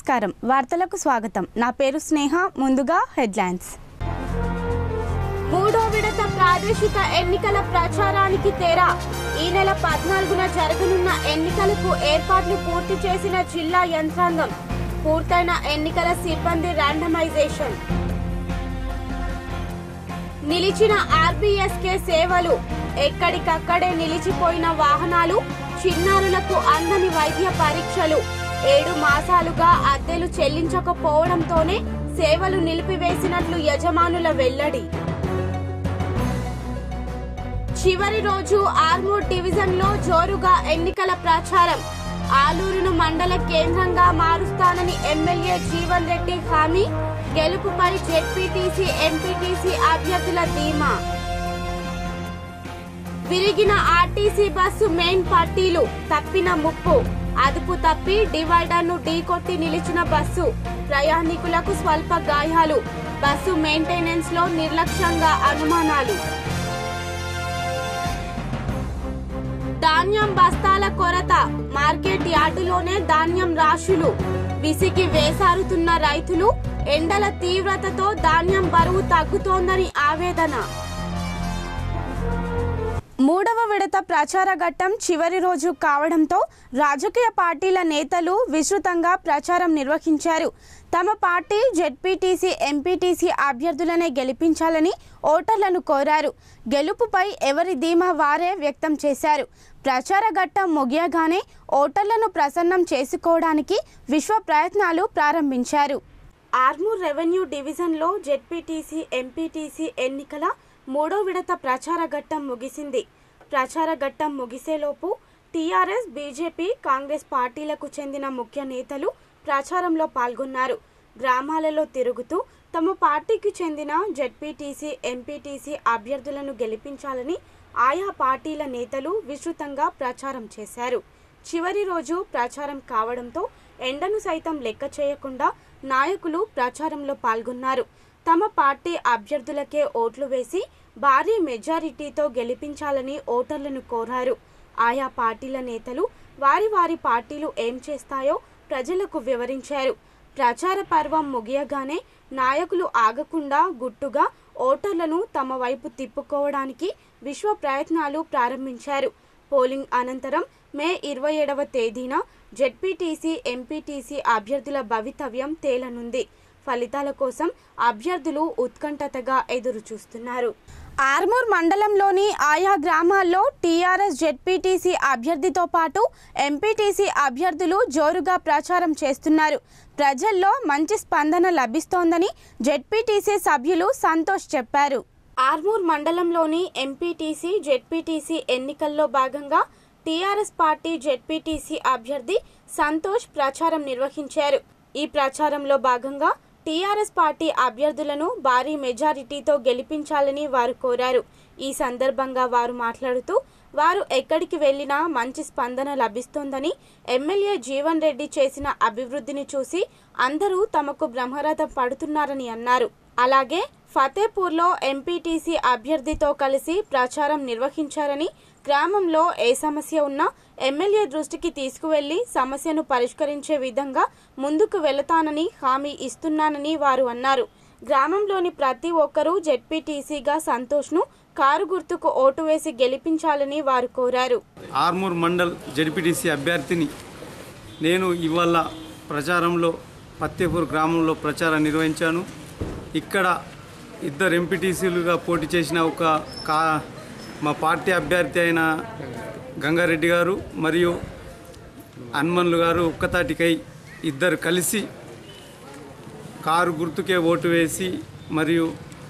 నమస్కారం వార్తలకు స్వాగతం నా పేరు స్నేహ ముందుగా హెడ్లైన్స్ మూడో విడత ప్రాదేశిక ఎన్నికల ప్రచారానికి తెర ఈ నెల 14న జరగనున్న ఎన్నికలకు ఏర్పాట్లు పూర్తి చేసిన జిల్లా యంత్రాంగం పూర్తయిన ఎన్నికల సిబ్బంది ర్యాండమైజేషన్ నిలిచిన ఆర్బీఎస్కే సేవలు ఎక్కడికక్కడే నిలిచిపోయిన వాహనాలు చిన్నారులకు అందని వైద్య పరీక్షలు 7 మాసాలుగా అద్దెలు చెల్లించకపోవడంతోనే సేవలు నిలిపివేసినట్లు యజమానుల వెల్లడి చివరి రోజు ఆర్మూర్ డివిజన్ లో జోరుగా ఎన్నికల ప్రచారం ఆలూరును మండల కేంద్రంగా మారుస్తానని ఎమ్మెల్యే జీవన్ రెడ్డి హామీ గెలుపుపై జెడ్పీటీసీ ఎంపీటీసీ అభ్యర్థుల ధీమా విరిగిన ఆర్టీసీ బస్సు మెయిన్ పట్టీలు తప్పిన ముప్పు అదుపు తప్పి డివైడర్ ను ఢీకొట్టి నిలిచిన బస్సు ప్రయాణికులకు స్వల్ప గాయాలు బస్సు మెయింటెనెన్స్ లో నిర్లక్ష్యంగా అనుమానాలు ధాన్యం బస్తాల కొరత మార్కెట్ యార్డులోనే ధాన్యం రాశులు విసిగి వేసారుతున్న రైతులు ఎండల తీవ్రతతో ధాన్యం బరువు తగ్గుతోందని ఆవేదన మూడవ విడత ప్రచార ఘట్టం చివరి రోజు కావడంతో రాజకీయ పార్టీల నేతలు విస్తృతంగా ప్రచారం నిర్వహించారు తమ పార్టీ జెడ్పీటీసీ ఎంపీటీసీ అభ్యర్థులనే గెలిపించాలని ఓటర్లను కోరారు గెలుపుపై ఎవరి ధీమా వారే వ్యక్తం చేశారు ప్రచార ఘట్టం ముగియగానే ఓటర్లను ప్రసన్నం చేసుకోవడానికి విశ్వ ప్రయత్నాలు ప్రారంభించారు ఆర్మూర్ రెవెన్యూ డివిజన్లో జెడ్పీటీసీ ఎంపీటీసీ ఎన్నికల మూడో విడత ప్రచార ఘట్టం ముగిసింది ప్రచార ఘట్టం ముగిసేలోపు టీఆర్ఎస్ బీజేపీ కాంగ్రెస్ పార్టీలకు చెందిన ముఖ్య నేతలు ప్రచారంలో పాల్గొన్నారు గ్రామాలలో తిరుగుతూ తమ పార్టీకి చెందిన జెడ్పీటీసీ ఎంపీటీసీ అభ్యర్థులను గెలిపించాలని ఆయా పార్టీల నేతలు విస్తృతంగా ప్రచారం చేశారు చివరి రోజు ప్రచారం కావడంతో ఎండను సైతం లెక్క చేయకుండా నాయకులు ప్రచారంలో పాల్గొన్నారు తమ పార్టీ అభ్యర్థులకే ఓట్లు వేసి భారీ మెజారిటీతో గెలిపించాలని ఓటర్లను కోరారు ఆయా పార్టీల నేతలు వారి పార్టీలు ఏం చేస్తాయో ప్రజలకు వివరించారు ప్రచార పర్వం ముగియగానే నాయకులు ఆగకుండా గుట్టుగా ఓటర్లను తమ వైపు తిప్పుకోవడానికి విశ్వ ప్రయత్నాలు ప్రారంభించారు పోలింగ్ అనంతరం మే 27వ తేదీన జెడ్పీటీసీ ఎంపీటీసీ అభ్యర్థుల భవితవ్యం తేలనుంది ఫలితాల కోసం అభ్యర్థులు ఉత్కంఠతగా ఎదురు చూస్తున్నారు ఆర్మూర్ మండలంలోని ఆయా గ్రామాల్లో టీఆర్ఎస్ జెడ్పీటీసీ అభ్యర్థితో పాటు ఎంపీటీసీ అభ్యర్థులు జోరుగా ప్రచారం చేస్తున్నారు ప్రజల్లో మంచి స్పందన లభిస్తోందని జెడ్పీటీసీ సభ్యులు సంతోష్ చెప్పారు ఆర్మూర్ మండలంలోని ఎంపీటీసీ జెడ్పీటీసీ ఎన్నికల్లో భాగంగా టీఆర్ఎస్ పార్టీ జెడ్పీటీసీ అభ్యర్థి సంతోష్ ప్రచారం నిర్వహించారు ఈ ప్రచారంలో భాగంగా టీఆర్ఎస్ పార్టీ అభ్యర్థులను భారీ మెజారిటీతో గెలిపించాలని వారు కోరారు ఈ సందర్భంగా వారు మాట్లాడుతూ వారు ఎక్కడికి వెళ్లినా మంచి స్పందన లభిస్తోందని ఎమ్మెల్యే జీవన్ రెడ్డి చేసిన అభివృద్ధిని చూసి అందరూ తమకు బ్రహ్మరథం పడుతున్నారని అన్నారు అలాగే ఫతేపూర్లో ఎంపీటీసీ అభ్యర్థితో కలిసి ప్రచారం నిర్వహించారని గ్రామంలో ఏ సమస్య ఉన్నా ఎమ్మెల్యే దృష్టికి తీసుకువెళ్లి సమస్యను పరిష్కరించే విధంగా ముందుకు వెళతానని హామీ ఇస్తున్నానని వారు అన్నారు గ్రామంలోని ప్రతి ఒక్కరూ జెడ్పీటీసీగా సంతోష్ను కారు గుర్తుకు ఓటు వేసి గెలిపించాలని వారు కోరారు ఆర్మూర్ మండల్ జెడ్పీటీసీ అభ్యర్థిని నేను ఇవాళ ప్రచారంలో ఫతేపూర్ గ్రామంలో ప్రచారం నిర్వహించాను ఇక్కడ ఇద్దరు ఎంపీటీసీలుగా పోటీ చేసిన మా పార్టీ అభ్యర్థి అయిన గంగారెడ్డి గారు మరియు హనుమన్లు గారు ఒక్కతాటికై ఇద్దరు కలిసి కారు గుర్తుకే ఓటు వేసి మరియు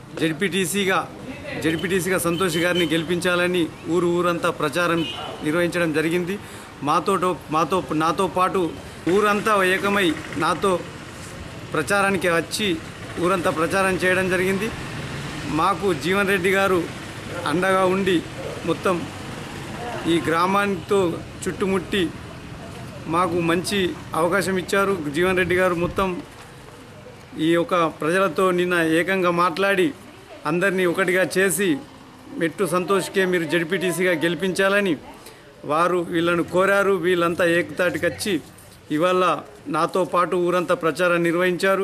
జెడ్పీటీసీగా సంతోష్ గారిని గెలిపించాలని ఊరంతా ప్రచారం నిర్వహించడం జరిగింది నాతో పాటు ఊరంతా ఏకమై నాతో ప్రచారానికి వచ్చి ఊరంతా ప్రచారం చేయడం జరిగింది మాకు జీవన్ రెడ్డి గారు అండగా ఉండి మొత్తం ఈ గ్రామానితో చుట్టుముట్టి మాకు మంచి అవకాశం ఇచ్చారు జీవన్ రెడ్డి గారు మొత్తం ఈ యొక్క ప్రజలతో నిన్న ఏకంగా మాట్లాడి అందరినీ ఒకటిగా చేసి మెట్టు సంతోష్కే మీరు జెడ్పీటీసీగా గెలిపించాలని వారు వీళ్ళను కోరారు వీళ్ళంతా ఏకతాటికి వచ్చి ఇవాళ నాతో పాటు ఊరంతా ప్రచారం నిర్వహించారు.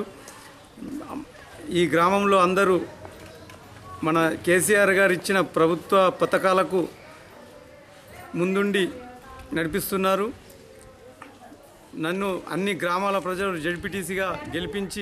ఈ గ్రామంలో అందరూ మన కేసీఆర్ గారు ఇచ్చిన ప్రభుత్వ పథకాలకు ముందుండి నడిపిస్తున్నారు. నన్ను అన్ని గ్రామాల ప్రజలు జడ్పీటీసీగా గెలిపించి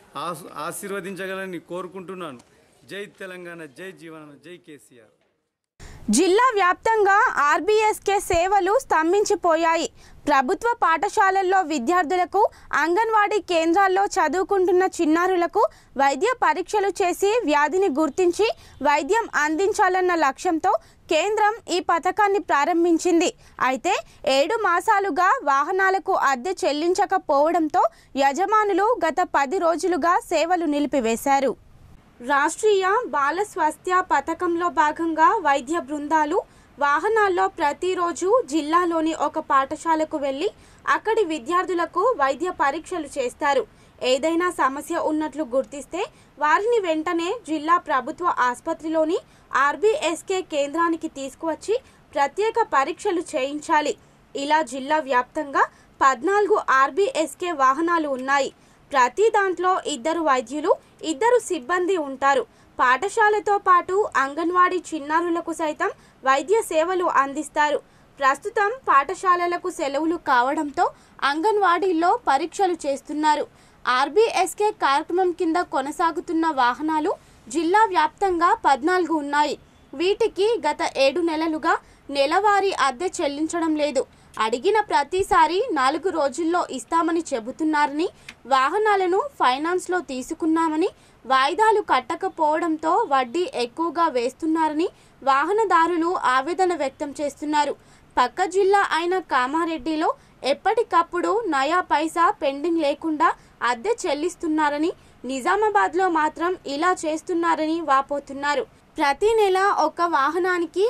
ఆశీర్వదించగలని కోరుకుంటున్నాను. జై తెలంగాణ, జై జీవన, జై కేసీఆర్. జిల్లా వ్యాప్తంగా ఆర్బీఎస్కే సేవలు స్తంభించిపోయాయి. ప్రభుత్వ పాఠశాలల్లో విద్యార్థులకు, అంగన్వాడీ కేంద్రాల్లో చదువుకుంటున్న చిన్నారులకు వైద్య పరీక్షలు చేసి వ్యాధిని గుర్తించి వైద్యం అందించాలన్న లక్ష్యంతో కేంద్రం ఈ పథకాన్ని ప్రారంభించింది. అయితే 7 మాసాలుగా వాహనాలకు అద్దె చెల్లించకపోవడంతో యజమానులు గత 10 రోజులుగా సేవలు నిలిపివేశారు. రాష్ట్రీయ బాల స్వాస్థ్య పథకంలో భాగంగా వైద్య బృందాలు వాహనాల్లో ప్రతిరోజు జిల్లాలోని ఒక పాఠశాలకు వెళ్లి అక్కడి విద్యార్థులకు వైద్య పరీక్షలు చేస్తారు. ఏదైనా సమస్య ఉన్నట్లు గుర్తిస్తే వారిని వెంటనే జిల్లా ప్రభుత్వ ఆసుపత్రిలోని ఆర్బీఎస్కే కేంద్రానికి తీసుకువచ్చి ప్రత్యేక పరీక్షలు చేయించాలి. ఇలా జిల్లా వ్యాప్తంగా 14 ఆర్బీఎస్కే వాహనాలు ఉన్నాయి. ప్రతి దాంట్లో 2 వైద్యులు, 2 సిబ్బంది ఉంటారు. పాఠశాలతో పాటు అంగన్వాడీ చిన్నారులకు సైతం వైద్య సేవలు అందిస్తారు. ప్రస్తుతం పాఠశాలలకు సెలవులు కావడంతో అంగన్వాడీల్లో పరీక్షలు చేస్తున్నారు. ఆర్బీఎస్కే కార్యక్రమం కింద కొనసాగుతున్న వాహనాలు జిల్లా వ్యాప్తంగా 14 ఉన్నాయి. వీటికి గత 7 నెలలుగా నెలవారీ అద్దె చెల్లించడం లేదు. అడిగిన ప్రతిసారి 4 రోజుల్లో ఇస్తామని చెబుతున్నారని, వాహనాలను ఫైనాన్స్లో తీసుకున్నామని, వాయిదాలు కట్టకపోవడంతో వడ్డీ ఎక్కువగా వేస్తున్నారని వాహనదారులు ఆవేదన వ్యక్తం చేస్తున్నారు. పక్క జిల్లా అయిన కామారెడ్డిలో ఎప్పటికప్పుడు నయా పైసా పెండింగ్ లేకుండా అద్దె చెల్లిస్తున్నారని, నిజామాబాద్లో మాత్రం ఇలా చేస్తున్నారని వాపోతున్నారు. ప్రతి నెల ఒక వాహనానికి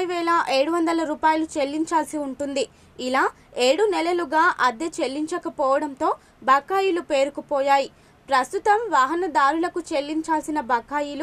30,700 రూపాయలు చెల్లించాల్సి ఉంటుంది. ఇలా 7 నెలలుగా అద్దె చెల్లించకపోవడంతో బకాయిలు పేరుకుపోయాయి. ప్రస్తుతం వాహనదారులకు చెల్లించాల్సిన బకాయిలు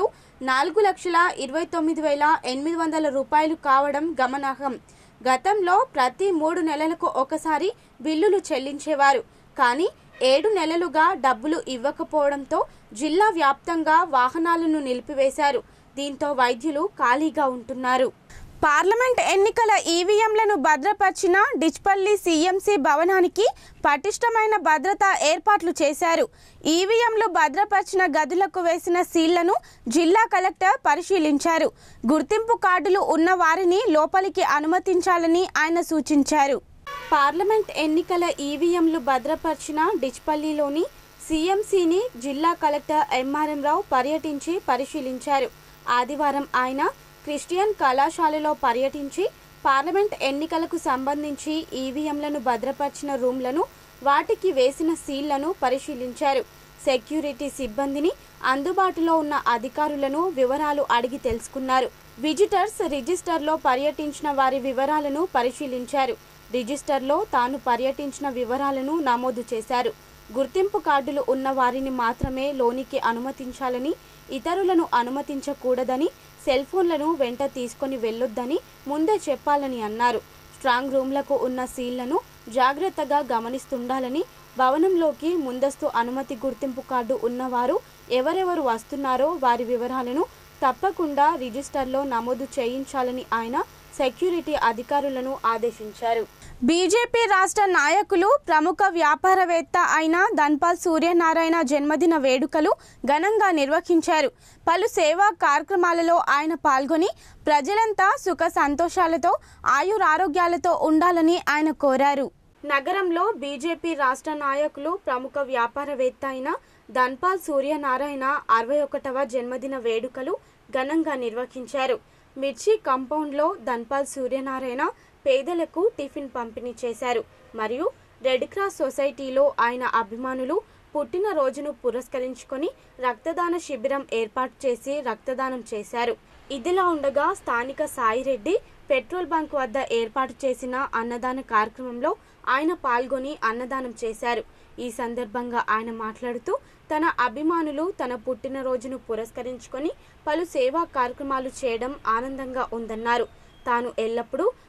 4,29,800 రూపాయలు కావడం గమనార్హం. గతంలో ప్రతి 3 నెలలకు ఒకసారి బిల్లులు చెల్లించేవారు. కానీ 7 నెలలుగా డబ్బులు ఇవ్వకపోవడంతో జిల్లా వ్యాప్తంగా వాహనాలను నిలిపివేశారు. దీంతో వైద్యులు ఖాళీగా ఉంటున్నారు. పార్లమెంట్ ఎన్నికల ఈవీఎంలను భద్రపరిచిన డిచ్పల్లి సీఎంసీ భవనానికి పటిష్టమైన భద్రతా ఏర్పాట్లు చేశారు. ఈవీఎంలు భద్రపరిచిన గదులకు వేసిన సీళ్లను జిల్లా కలెక్టర్ పరిశీలించారు. గుర్తింపు కార్డులు ఉన్న వారిని లోపలికి అనుమతించాలని ఆయన సూచించారు. పార్లమెంట్ ఎన్నికల ఈవీఎంలు భద్రపరిచిన డిచ్పల్లిలోని సీఎంసీని జిల్లా కలెక్టర్ ఎంఆర్ఎం రావు పర్యటించి పరిశీలించారు. ఆదివారం ఆయన క్రిస్టియన్ కళాశాలలో పర్యటించి పార్లమెంట్ ఎన్నికలకు సంబంధించి ఈవీఎంలను భద్రపరిచిన రూమ్లను, వాటికి వేసిన సీళ్లను పరిశీలించారు. సెక్యూరిటీ సిబ్బందిని, అందుబాటులో ఉన్న అధికారులను వివరాలు అడిగి తెలుసుకున్నారు. విజిటర్స్ రిజిస్టర్లో పర్యటించిన వారి వివరాలను పరిశీలించారు. రిజిస్టర్లో తాను పర్యటించిన వివరాలను నమోదు చేశారు. గుర్తింపు కార్డులు ఉన్న వారిని మాత్రమే లోనికి అనుమతించాలని, ఇతరులను అనుమతించకూడదని, సెల్ ఫోన్లను వెంట తీసుకొని వెళ్లొద్దని ముందే చెప్పాలని అన్నారు. స్ట్రాంగ్ రూమ్లకు ఉన్న సీళ్లను జాగ్రత్తగా గమనిస్తుండాలని, భవనంలోకి ముందస్తు అనుమతి గుర్తింపు కార్డు ఉన్నవారు ఎవరెవరు వస్తున్నారో వారి వివరాలను తప్పకుండా రిజిస్టర్లో నమోదు చేయించాలని ఆయన సెక్యూరిటీ అధికారులను ఆదేశించారు. బీజేపీ రాష్ట్ర నాయకులు, ప్రముఖ వ్యాపారవేత్త అయిన ధన్పాల్ సూర్యనారాయణ జన్మదిన వేడుకలు ఘనంగా నిర్వహించారు. పలు సేవా కార్యక్రమాలలో ఆయన పాల్గొని ప్రజలంతా సుఖ సంతోషాలతో, ఆయురారోగ్యాలతో ఉండాలని ఆయన కోరారు. నగరంలో బీజేపీ రాష్ట్ర నాయకులు, ప్రముఖ వ్యాపారవేత్త అయిన ధన్పాల్ సూర్యనారాయణ 61వ జన్మదిన వేడుకలు ఘనంగా నిర్వహించారు. మిర్చి కాంపౌండ్లో ధన్పాల్ సూర్యనారాయణ పేదలకు టిఫిన్ పంపిణీ చేశారు. మరియు రెడ్ క్రాస్ సొసైటీలో ఆయన అభిమానులు పుట్టినరోజును పురస్కరించుకొని రక్తదాన శిబిరం ఏర్పాటు చేసి రక్తదానం చేశారు. ఇదిలా ఉండగా స్థానిక సాయిరెడ్డి పెట్రోల్ బంక్ వద్ద ఏర్పాటు చేసిన అన్నదాన కార్యక్రమంలో ఆయన పాల్గొని అన్నదానం చేశారు. ఈ సందర్భంగా ఆయన మాట్లాడుతూ తన అభిమానులు తన పుట్టినరోజును పురస్కరించుకొని పలు సేవా కార్యక్రమాలు చేయడం ఆనందంగా ఉందన్నారు. తాను ఎల్లప్పుడూ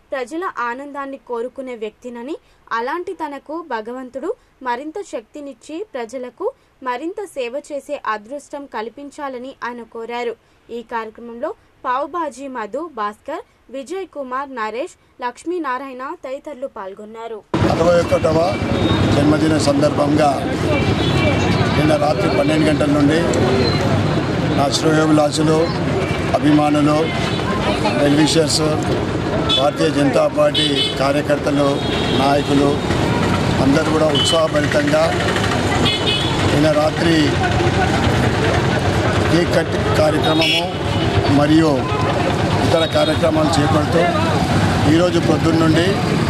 ప్రజల ఆనందాన్ని కోరుకునే వ్యక్తినని, అలాంటి తనకు భగవంతుడు మరింత శక్తినిచ్చి ప్రజలకు మరింత సేవ చేసే అదృష్టం కల్పించాలని ఆయన కోరారు. ఈ కార్యక్రమంలో పావుబాజీ మధు, భాస్కర్, విజయ్ కుమార్, నరేష్, లక్ష్మీనారాయణ తదితరులు పాల్గొన్నారు. 61వ జన్మదిన సందర్భంగా నిన్న రాత్రి 12 గంటల నుండి నా శ్రేయోభిలాషులు, అభిమానులు, వెల్విషర్స్, భారతీయ జనతా పార్టీ కార్యకర్తలు, నాయకులు అందరూ కూడా ఉత్సాహభరితంగా నిన్న రాత్రి కేక్ కట్ కార్యక్రమము మరియు ఇతర కార్యక్రమాలు చేపడుతూ ఈరోజు పొద్దున్న నుండి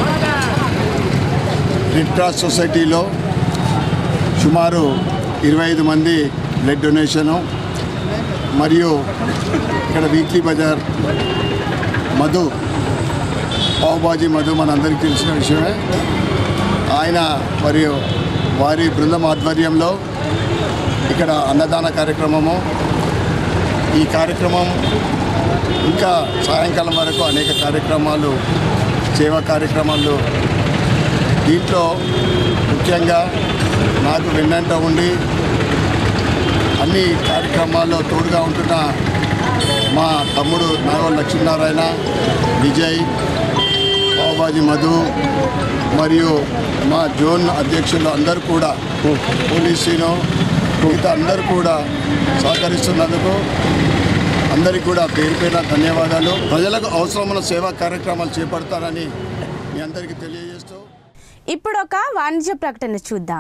రెడ్ క్రాస్ సొసైటీలో సుమారు 25 మంది బ్లడ్ డొనేషను మరియు ఇక్కడ వీక్లీ బజార్ మధు, పావుబాజీ మధు మనందరికీ తెలిసిన విషయమే. ఆయన మరియు వారి బృందం ఆధ్వర్యంలో ఇక్కడ అన్నదాన కార్యక్రమము, ఈ కార్యక్రమం ఇంకా సాయంకాలం వరకు అనేక కార్యక్రమాలు, సేవా కార్యక్రమాలు. దీంట్లో ముఖ్యంగా నాకు వెన్నంట ఉండి అన్ని కార్యక్రమాల్లో తోడుగా ఉంటున్న మా తమ్ముడు నాగోల్ లక్ష్మీనారాయణ, విజయ్, పావుబాజీ మధు మరియు మా జోన్ అధ్యక్షులు అందరూ కూడా, పోలీసులు మిగతా అందరూ కూడా సహకరిస్తున్నందుకు అందరికీ కూడా పేరు పేరున ధన్యవాదాలు. ప్రజలకు అవసరమైన సేవా కార్యక్రమాలు చేపడతారని మీ అందరికీ తెలియజేస్తూ ఇప్పుడు ఒక వాణిజ్య ప్రకటన చూద్దాం.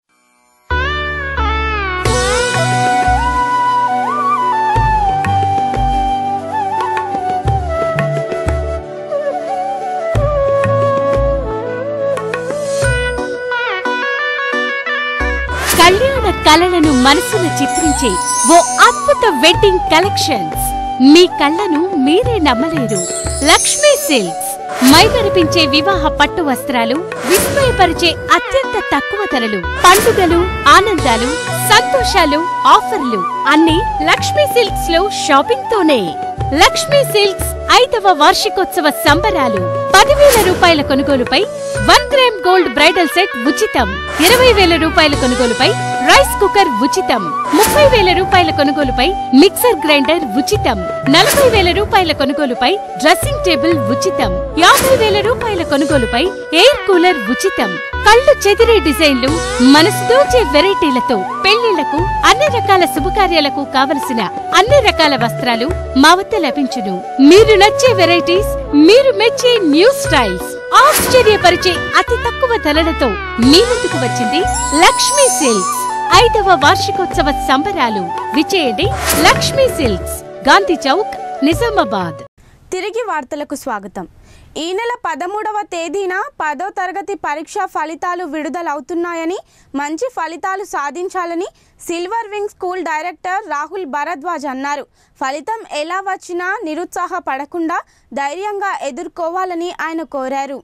కళ్యాణ కళలను మనసును చిత్రించే ఓ అద్భుత వెడ్డింగ్ కలెక్షన్స్. మీ కళ్ళను మీరే నమ్మలేరు. లక్ష్మీ సిల్క్స్ మైమరిపించే వివాహ పట్టు వస్త్రాలు, విస్మయపరిచే అత్యంత తక్కువ ధరలు, పండుగలు, ఆనందాలు, సంతోషాలు, ఆఫర్లు అన్ని లక్ష్మీ సిల్క్స్ లో షాపింగ్ తోనే. లక్ష్మీ సిల్క్స్ 5వ వార్షికోత్సవ సంబరాలు. 10,000 రూపాయల కొనుగోలుపై 1 గ్రామ్ గోల్డ్ బ్రైడల్ సెట్ ఉచితం. 20,000 రూపాయల కొనుగోలుపై రైస్ కుక్కర్ ఉచితం. 30,000 రూపాయల కొనుగోలుపై మిక్సర్ గ్రైండర్ ఉచితం. 40,000 రూపాయల కొనుగోలుపై డ్రెస్సింగ్ టేబుల్ ఉచితం. 50,000 రూపాయల కొనుగోలుపై ఎయిర్ కూలర్ ఉచితం. కళ్ళు చెదిరే డిజైన్లు, మనసు దోచే వెరైటీలతో పెళ్లిళ్లకు, అన్ని రకాల శుభకార్యాలకు కావలసిన అన్ని రకాల వస్త్రాలు మా వద్ద లభించును. మీరు నచ్చే వెరైటీస్, మీరు మెచ్చే న్యూ స్టైల్స్, ఆశ్చర్యపరిచే అతి తక్కువ ధరలతో మీ ముందుకు వచ్చింది లక్ష్మీ సిల్క్స్ 5వ వార్షికోత్సవ సంబరాలు. విచేయండి లక్ష్మీ సిల్క్స్, గాంధీ చౌక్, నిజామాబాద్. తిరిగి వార్తలకు స్వాగతం. ఈ నెల 13వ తేదీన 10వ తరగతి పరీక్షా ఫలితాలు విడుదలవుతున్నాయని, మంచి ఫలితాలు సాధించాలని silver wing school director Rahul Bharadwaj అన్నారు. ఫలితం ఎలా వచ్చినా నిరుత్సాహపడకుండా ధైర్యంగా ఎదుర్కోవాలని ఆయన కోరారు.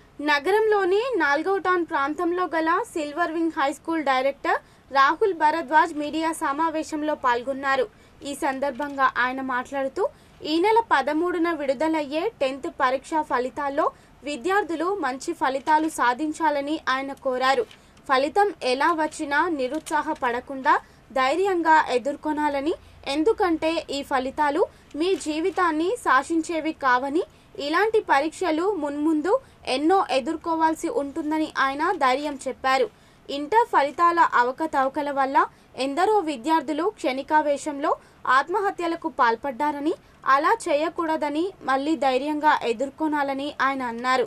నగరంలోని 4వ టౌన్ ప్రాంతంలో గల silver wing high school director Rahul Bharadwaj media సమావేశంలో పాల్గొన్నారు. ఈ సందర్భంగా ఆయన మాట్లాడుతూ, ఈ నెల 13న విడుదలయ్యే 10th పరీక్షా ఫలితాల్లో విద్యార్థులు మంచి ఫలితాలు సాధించాలని ఆయన కోరారు. ఫలితం ఎలా వచ్చినా నిరుత్సాహపడకుండా ధైర్యంగా ఎదుర్కొనాలని, ఎందుకంటే ఈ ఫలితాలు మీ జీవితాన్ని శాసించేవి కావని, ఇలాంటి పరీక్షలు మున్ముందు ఎన్నో ఎదుర్కోవాల్సి ఉంటుందని ఆయన ధైర్యం చెప్పారు. ఇంటర్ ఫలితాల అవకతవకల వల్ల ఎందరో విద్యార్థులు క్షణికావేశంలో ఆత్మహత్యలకు పాల్పడ్డారని, అలా చేయకూడదని, మళ్లీ ధైర్యంగా ఎదుర్కొనాలని ఆయన అన్నారు.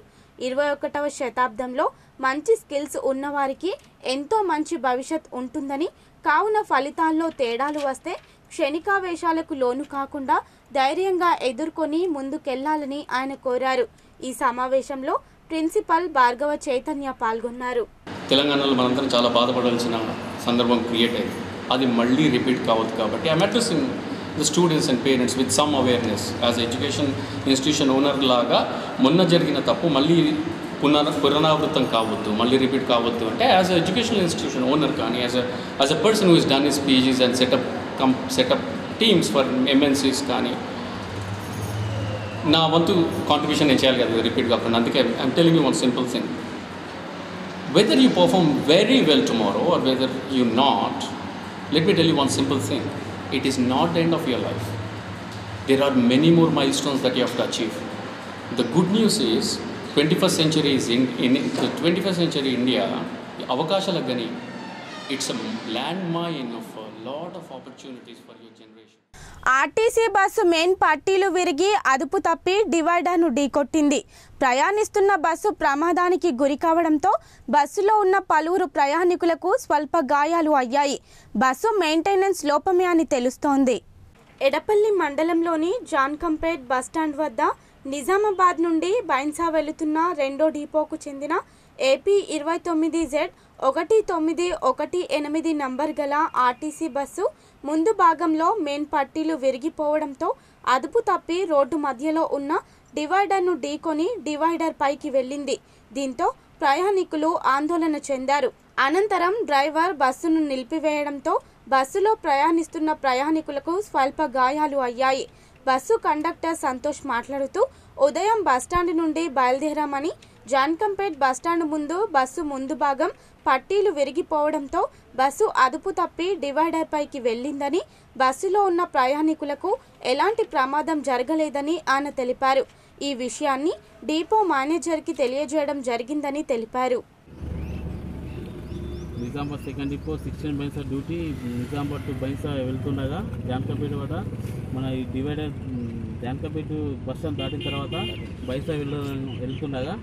21వ శతాబ్దంలో మంచి స్కిల్స్ ఉన్నవారికి ఎంతో మంచి భవిష్యత్ ఉంటుందని, కావున ఫలితాల్లో తేడాలు వస్తే క్షణికావేశాలకు లోను కాకుండా ధైర్యంగా ఎదుర్కొని ముందుకెళ్లాలని ఆయన కోరారు. ఈ సమావేశంలో ప్రిన్సిపల్ భార్గవ చైతన్య పాల్గొన్నారు. తెలంగాణలో మనందరం చాలా బాధపడాల్సిన సందర్భం క్రియేట్ అయింది. అది మళ్ళీ రిపీట్ కావద్దు కాబట్టి I'm addressing the students and parents with some awareness as education institution owner లాగా. మొన్న జరిగిన తప్పు మళ్ళీ పునరావృతం కావద్దు, మళ్ళీ రిపీట్ కావద్దు అంటే as a educational institution owner కానీ as a person who is done his PGs and set up teams for MNCs కానీ నా వంతు కాంట్రిబ్యూషన్ నేను చేయాలి కదా రిపీట్ కాకుండా. అందుకే I'm telling you one simple thing. Whether you perform very well tomorrow or whether you not, let me tell you one simple thing. It is not the end of your life. There are many more milestones that you have to achieve. The good news is 21st century is in the 21st century India, avakashaలకు gani, it's a landmine of a lot of opportunities for your generation. RTC bus main పట్టీలు విరిగి అదుపు తప్పి డివైడర్ను ఢీకొట్టింది. ప్రయాణిస్తున్న bus ప్రమాదానికి గురి కావడంతో బస్సులో ఉన్న పలువురు ప్రయాణికులకు స్వల్ప గాయాలు అయ్యాయి. బస్సు మెయింటెనెన్స్ లోపమే అని తెలుస్తోంది. ఎడపల్లి మండలంలోని జాన్కంపేట్ బస్టాండ్ వద్ద నిజామాబాద్ నుండి బైన్సా వెళుతున్న రెండో డిపోకు చెందిన ఏపీ 29Z1918 నంబర్ గల ఆర్టీసీ బస్సు ముందు భాగంలో మెయిన్ పట్టీలు విరిగిపోవడంతో అదుపు తప్పి రోడ్డు మధ్యలో ఉన్న డివైడర్ను ఢీకొని డివైడర్ పైకి వెళ్ళింది. దీంతో ప్రయాణికులు ఆందోళన చెందారు. అనంతరం డ్రైవర్ బస్సును నిలిపివేయడంతో బస్సులో ప్రయాణిస్తున్న ప్రయాణికులకు స్వల్ప గాయాలు అయ్యాయి. బస్సు కండక్టర్ సంతోష్ మాట్లాడుతూ ఉదయం బస్టాండ్ నుండి బయలుదేరామని, జాన్కంపేట్ బస్టాండ్ ముందు బస్సు ముందు భాగం పట్టీలు విరిగిపోవడంతో బస్సు అదుపు తప్పి డివైడర్ పైకి వెళ్ళిందని, బస్సులో ఉన్న ప్రయాణికులకు ఎలాంటి ప్రమాదం జరగలేదని ఆయన తెలిపారు. ఈ విషయాన్ని డిపో మేనేజర్కి తెలియజేయడం జరిగిందని తెలిపారు. Nizamabad second depot 16 Bhainsa duty Nizamabad to Bhainsa వెళ్తుండగా జాన్కంపేట వద్ద మన ఈ డివైడర్ జాన్కంపేట బస్ స్టాండ్ దాటిన తర్వాత బైన్సా వెళ్తుండగా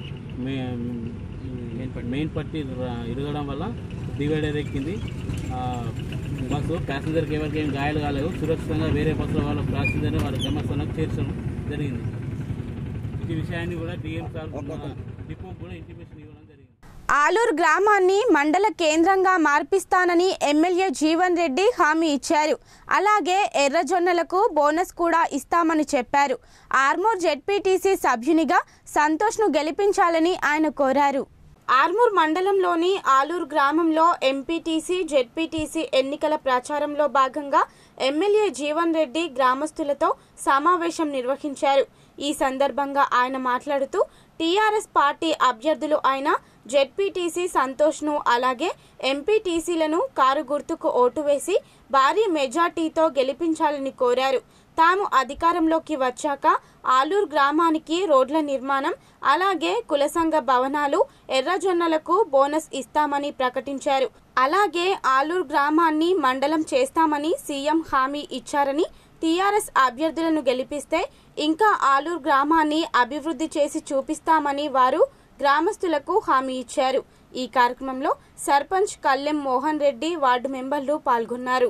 మెయిన్ పట్టి ఇరగడం వల్ల డివైడర్ ఎక్కింది. బస్సు ప్యాసింజర్కి ఎవరికి ఏం గాయాలు కాలేదు. సురక్షితంగా వేరే బస్సులో వాళ్ళ ప్యాసింజర్ని వాళ్ళ గమ్యస్థానానికి చేర్చడం జరిగింది. ఈ విషయాన్ని కూడా డిఎం సార్ డిపోకు కూడా ఇంటిమేషన్ ఇవ్వడం జరిగింది. ఆలూరు గ్రామాన్ని మండల కేంద్రంగా మార్పిస్తానని ఎమ్మెల్యే జీవన్ రెడ్డి హామీ ఇచ్చారు. అలాగే ఎర్రజొన్నలకు బోనస్ కూడా ఇస్తామని చెప్పారు. ఆర్మూర్ జెడ్పీటీసీ సభ్యునిగా సంతోష్ను గెలిపించాలని ఆయన కోరారు. ఆర్మూర్ మండలంలోని ఆలూరు గ్రామంలో ఎంపీటీసీ జెడ్పీటీసీ ఎన్నికల ప్రచారంలో భాగంగా ఎమ్మెల్యే జీవన్ రెడ్డి గ్రామస్తులతో సమావేశం నిర్వహించారు. ఈ సందర్భంగా ఆయన మాట్లాడుతూ టీఆర్ఎస్ పార్టీ అభ్యర్థులు అయిన జెడ్పీటీసీ సంతోష్ను అలాగే ఎంపీటీసీలను కారు గుర్తుకు ఓటు వేసి భారీ మెజార్టీతో గెలిపించాలని కోరారు. తాము అధికారంలోకి వచ్చాక ఆలూరు గ్రామానికి రోడ్ల నిర్మాణం అలాగే కుల సంఘ భవనాలు ఎర్రజొన్నలకు బోనస్ ఇస్తామని ప్రకటించారు. అలాగే ఆలూరు గ్రామాన్ని మండలం చేస్తామని సీఎం హామీ ఇచ్చారని, టీఆర్ఎస్ అభ్యర్థులను గెలిపిస్తే ఇంకా ఆలూరు గ్రామాన్ని అభివృద్ధి చేసి చూపిస్తామని వారు గ్రామస్తులకు హామీ ఇచ్చారు. ఈ కార్యక్రమంలో సర్పంచ్ కల్లెం మోహన్ రెడ్డి, వార్డు మెంబర్లు పాల్గొన్నారు.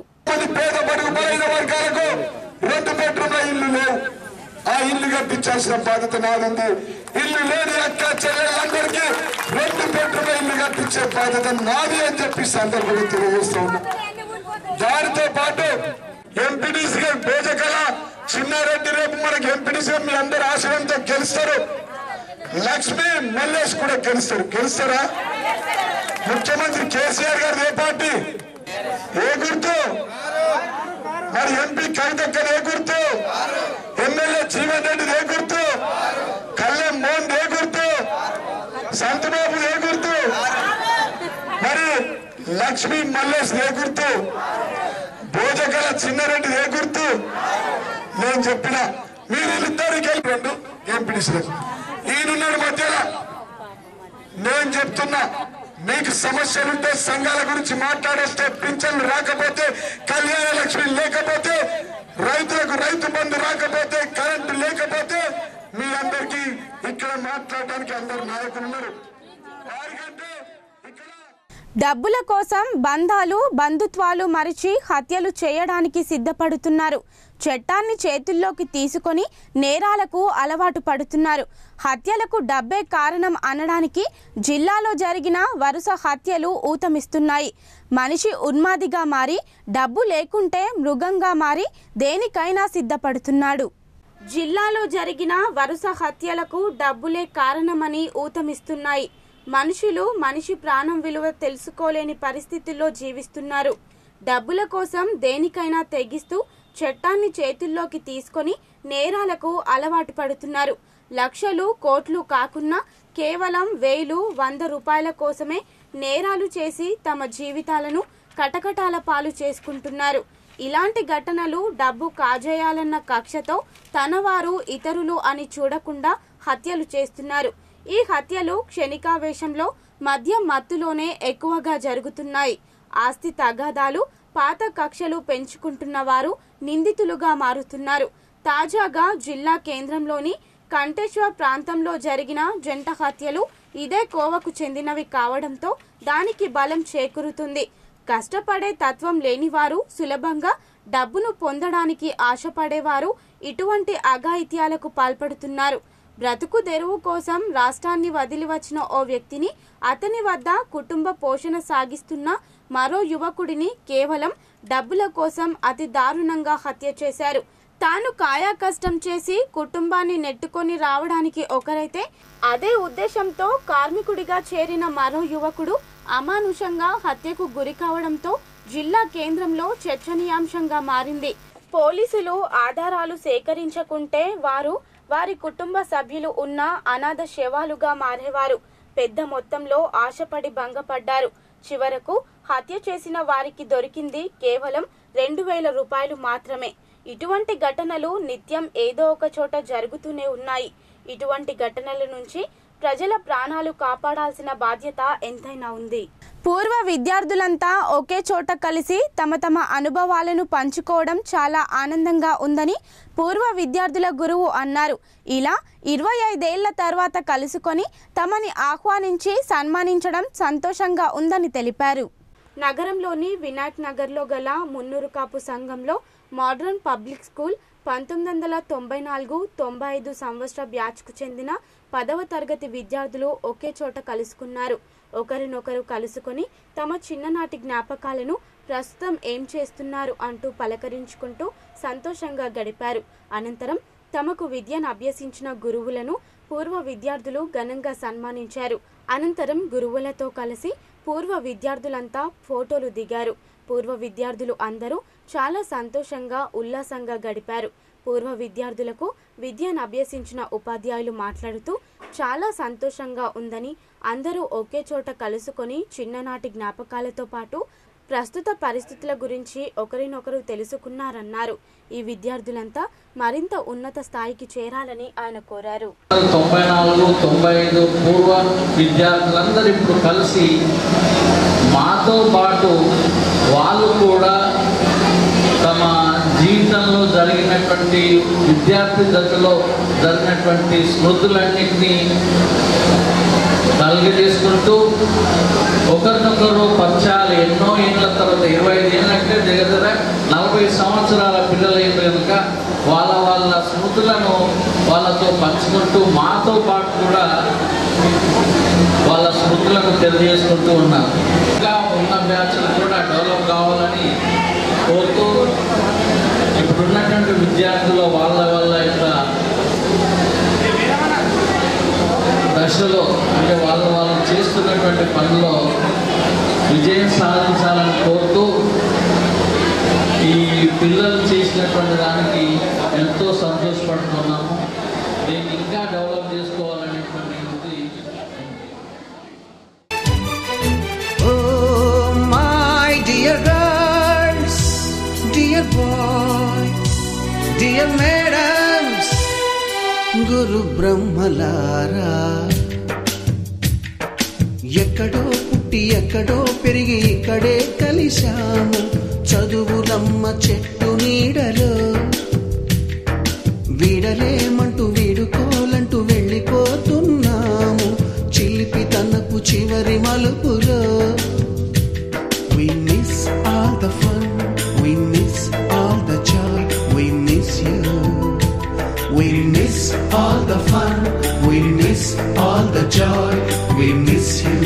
ఆ ఇల్లు కట్టించాల్సిన బాధ్యత నాది. ఇల్లు లేని అక్క చెల్లెళ్ళందరికీ 2 బెడ్రూమ్ల ఇల్లు కట్టించే బాధ్యత నాది అని చెప్పి సందర్భంగా తెలియజేస్తా ఉన్నా. దానితో పాటు ఎంపీటీసీగా భోజకళ చిన్నారెడ్డి రేపు మనకి ఎంపీటీసీగా మీ అందరు ఆశయంతో గెలుస్తారు. లక్ష్మి మల్లేష్ కూడా గెలుస్తారా? ముఖ్యమంత్రి కేసీఆర్ గారు ఏ పార్టీ, ఏ గుర్తు? మరి ఎంపీ కవితక్కర్ ఏ గుర్తు? ఎమ్మెల్యే జీవన్ రెడ్డి ఏ గుర్తు? కళ్యాణ్ మోహన్ ఏ గుర్తు? సంతబాబు ఏ గుర్తు? మరి లక్ష్మి మల్లేష్ ఏ గుర్తు? భోజకళ చిన్నారెడ్డి ఏ గుర్తు? నేను చెప్పిన మీరు వీళ్ళిద్దరికి వెళ్ళి 2 ఎంపీటీసీలు ఈయనున్నాడు మధ్యలో. నేను చెప్తున్నా, మీకు సమస్యలుంటే సంఘాల గురించి మాట్లాడేస్తే, పింఛన్లు రాకపోతే, కళ్యాణ లక్ష్మి లేకపోతే, రైతులకు రైతు బంధు రాకపోతే, కరెంటు లేకపోతే, మీ అందరికీ ఇక్కడ మాట్లాడడానికి అందరు నాయకులు ఉన్నారు. వారికంటే ఇక్కడ డబ్బుల కోసం బంధాలు బంధుత్వాలు మరిచి హత్యలు చేయడానికి సిద్ధపడుతున్నారు. చట్టాన్ని చేతుల్లోకి తీసుకొని నేరాలకు అలవాటు పడుతున్నారు. హత్యలకు డబ్బే కారణం అనడానికి జిల్లాలో జరిగిన వరుస హత్యలు ఊతమిస్తున్నాయి. మనిషి ఉన్మాదిగా మారి, డబ్బు లేకుంటే మృగంగా మారి దేనికైనా సిద్ధపడుతున్నాడు. జిల్లాలో జరిగిన వరుస హత్యలకు డబ్బులే కారణమని ఊతమిస్తున్నాయి. మనుషులు మనిషి ప్రాణం విలువ తెలుసుకోలేని పరిస్థితుల్లో జీవిస్తున్నారు. డబ్బుల కోసం దేనికైనా తెగిస్తూ చట్టాన్ని చేతుల్లోకి తీసుకొని నేరాలకు అలవాటు పడుతున్నారు. లక్షలు కోట్లు కాకున్నా కేవలం 1000, 100 రూపాయల కోసమే నేరాలు చేసి తమ జీవితాలను కటకటాల పాలు చేసుకుంటున్నారు. ఇలాంటి ఘటనలు డబ్బు కాజేయాలన్న కక్షతో తనవారు ఇతరులు అని చూడకుండా హత్యలు చేస్తున్నారు. ఈ హత్యలు క్షణికావేశంలో మద్యం మత్తులోనే ఎక్కువగా జరుగుతున్నాయి. ఆస్తి తగాదాలు, పాత కక్షలు పెంచుకుంటున్న వారు నిందితులుగా మారుతున్నారు. తాజాగా జిల్లా కేంద్రంలోని కంటేశ్వర్ ప్రాంతంలో జరిగిన జంట హత్యలు ఇదే కోవకు చెందినవి కావడంతో దానికి బలం చేకూరుతుంది. కష్టపడే తత్వం లేనివారు, సులభంగా డబ్బును పొందడానికి ఆశపడేవారు ఇటువంటి అఘాయిత్యాలకు పాల్పడుతున్నారు. బ్రతుకు తెరువు కోసం రాష్ట్రాన్ని వదిలి వచ్చిన ఓ వ్యక్తిని, అతని వద్ద కుటుంబ పోషణ సాగిస్తున్న మరో యువకుడిని కేవలం డబ్బుల కోసం అతి దారుణంగా హత్య చేశారు. తాను కాయా కష్టం చేసి కుటుంబాన్ని నెట్టుకొని రావడానికి ఒకరైతే, అదే ఉద్దేశంతో కార్మికుడిగా చేరిన మరో యువకుడు అమానుషంగా హత్యకు గురి కావడంతో జిల్లా కేంద్రంలో చర్చనీయాంశంగా మారింది. పోలీసులు ఆధారాలు సేకరించకుంటే వారి కుటుంబ సభ్యులు ఉన్న అనాథ శవాలుగా మారేవారు. పెద్ద మొత్తంలో ఆశపడి భంగపడ్డారు. చివరకు హత్య చేసిన వారికి దొరికింది కేవలం 2000 రూపాయలు మాత్రమే. ఇటువంటి ఘటనలు నిత్యం ఏదో ఒక చోట జరుగుతూనే ఉన్నాయి. ఇటువంటి ఘటనల నుంచి ప్రజల ప్రాణాలు కాపాడాల్సిన బాధ్యత ఎంతైనా ఉంది. పూర్వ విద్యార్థులంతా ఒకే చోట కలిసి తమ అనుభవాలను పంచుకోవడం చాలా ఆనందంగా ఉందని పూర్వ విద్యార్థుల గురువు అన్నారు. ఇలా 25 ఏళ్ల తర్వాత కలుసుకొని తమని ఆహ్వానించి సన్మానించడం సంతోషంగా ఉందని తెలిపారు. నగరంలోని వినాయక్ నగర్లో గల మున్నూరు కాపు సంఘంలో మోడర్న్ పబ్లిక్ స్కూల్ 1994-95 సంవత్సర బ్యాచ్కు చెందిన 10వ తరగతి విద్యార్థులు ఒకే చోట కలుసుకున్నారు. ఒకరినొకరు కలుసుకొని తమ చిన్ననాటి జ్ఞాపకాలను, ప్రస్తుతం ఏం చేస్తున్నారు అంటూ పలకరించుకుంటూ సంతోషంగా గడిపారు. అనంతరం తమకు విద్యను అభ్యసించిన గురువులను పూర్వ విద్యార్థులు ఘనంగా సన్మానించారు. అనంతరం గురువులతో కలిసి పూర్వ విద్యార్థులంతా ఫోటోలు దిగారు. పూర్వ విద్యార్థులు అందరూ చాలా సంతోషంగా, ఉల్లాసంగా గడిపారు. పూర్వ విద్యార్థులకు విద్యను అభ్యసించిన ఉపాధ్యాయులు మాట్లాడుతూ చాలా సంతోషంగా ఉందని, అందరూ ఒకే చోట కలుసుకొని చిన్ననాటి జ్ఞాపకాలతో పాటు ప్రస్తుత పరిస్థితుల గురించి ఒకరినొకరు తెలుసుకున్నారన్నారు. ఈ విద్యార్థులంతా మరింత ఉన్నత స్థాయికి చేరాలని ఆయన కోరారు. 94-95 పూర్వ విద్యార్థులందరూ ఇప్పుడు కలిసి మాతో పాటు వాళ్ళు కూడా తమ జీవితంలో జరిగినటువంటి విద్యార్థి దశలో జరిగినటువంటి స్మృతులన్నింటినీ కలిగజేసుకుంటూ ఒకరినొకరు పరిచయాలు ఎన్నో ఏళ్ళ తర్వాత 25 ఏళ్ళంటే దగ్గర 40 సంవత్సరాల పిల్లలైన కనుక వాళ్ళ స్మృతులను వాళ్ళతో పంచుకుంటూ మాతో పాటు కూడా వాళ్ళ స్మృతులను తెలియజేసుకుంటూ ఉన్నారు. ఇంకా ఉన్న బ్యాచ్లు కూడా డెవలప్ కావాలని కోరుతూ ఇప్పుడున్నటువంటి విద్యార్థులు వాళ్ళ యొక్క దశలో అంటే వాళ్ళు చేస్తున్నటువంటి పనిలో విజయం సాధించాలని కోరుతూ ఈ పిల్లలు చేసినటువంటి దానికి ఎంతో సంతోషపడుతున్నాము. దీన్ని ఇంకా డెవలప్ చేసుకోవాలనేటువంటి డియర్ మేడమ్స్, గురు బ్రహ్మలారా, ఎక్కడో పుట్టి ఎక్కడో పెరిగి ఇక్కడే కలిశాము. చదువులమ్మ చెట్టు నీడలో వీడలేమంటూ వీడుకోలంటూ వెళ్ళిపోతున్నాము. చిలిపి తనపు చివరి మలుపులో we miss all the fun, we miss all the joy, we miss you. We miss all the fun, we miss all the joy, we miss you.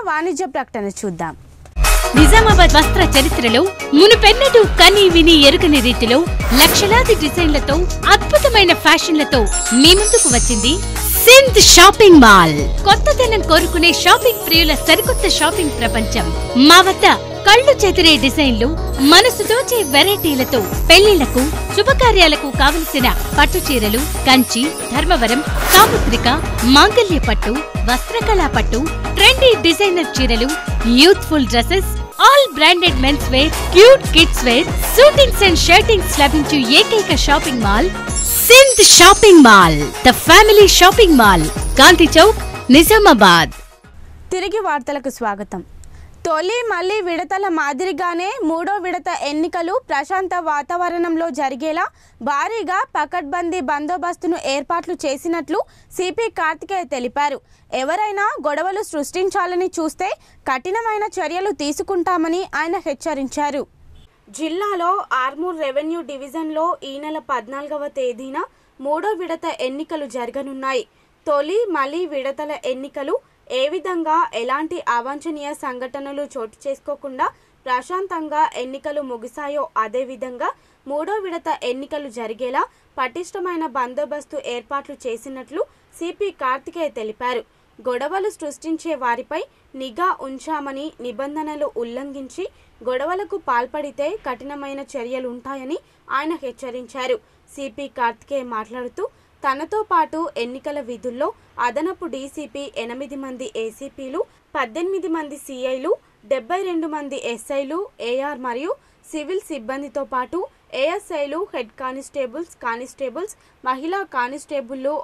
వాణిజ్య ప్రకటన చూద్దాం. నిజామాబాద్ వస్త్ర చరిత్రలో మునుపెన్నడూ కని విని ఎరుగని రీతిలో లక్షలాది డిజైన్లతో అద్భుతమైన ఫ్యాషన్లతో మీ ముందుకు వచ్చింది సింధ్ షాపింగ్ మాల్. కొత్తదనం కోరుకునే షాపింగ్ ప్రియుల సరికొత్త షాపింగ్ ప్రపంచం. మా వద్ద కళ్ళు చెదిరే డిజైన్లు, మనసు దోచే వెరైటీలతో పెళ్లిళ్లకు, శుభకార్యాలకు కావలసిన పట్టు చీరలు, కంచి, ధర్మవరం, సాముద్రిక, మాంగల్య పట్టు, వస్త్రకళా పట్టు, ట్రెండీ డిజైనర్ చీరలు, youthful dresses, all branded men's wear, cute kids wear, suitings and shirtings లభించు ఏకైక shopping mall Sindh shopping mall, the family shopping mall, Gandhi Chowk, Nizamabad. తిరిగి వార్తలకు స్వాగతం. తొలి మళ్లీ విడతల మాదిరిగానే మూడో విడత ఎన్నికలు ప్రశాంత వాతావరణంలో జరిగేలా భారీగా పకడ్బందీ బందోబస్తును ఏర్పాట్లు చేసినట్లు సిపి కార్తికేయ తెలిపారు. ఎవరైనా గొడవలు సృష్టించాలని చూస్తే కఠినమైన చర్యలు తీసుకుంటామని ఆయన హెచ్చరించారు. జిల్లాలో ఆర్మూర్ రెవెన్యూ డివిజన్లో ఈ నెల 14వ తేదీన మూడో విడత ఎన్నికలు జరగనున్నాయి. తొలి మళ్లీ విడతల ఎన్నికలు ఏ విధంగా ఎలాంటి అవాంఛనీయ సంఘటనలు చోటు చేసుకోకుండా ప్రశాంతంగా ఎన్నికలు ముగిశాయో అదేవిధంగా మూడో విడత ఎన్నికలు జరిగేలా పటిష్టమైన బందోబస్తు ఏర్పాట్లు చేసినట్లు సిపి కార్తికేయ తెలిపారు. గొడవలు సృష్టించే వారిపై నిఘా ఉంచామని, నిబంధనలు ఉల్లంఘించి గొడవలకు పాల్పడితే కఠినమైన చర్యలుంటాయని ఆయన హెచ్చరించారు. సిపి కార్తికేయ మాట్లాడుతూ తనతో పాటు ఎన్నికల విధుల్లో అదనపు డీసీపీ 8 మంది ఏసీపీలు, 18 మంది సిఐలు, 72 మంది ఎస్ఐలు, ఏఆర్ మరియు సివిల్ సిబ్బందితో పాటు ఏఎస్ఐలు, హెడ్ కానిస్టేబుల్స్, మహిళా కానిస్టేబుళ్లు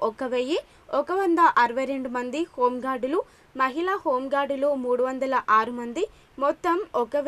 1162 మంది, హోంగార్డులు, మహిళా హోంగార్డులు 306 మంది, మొత్తం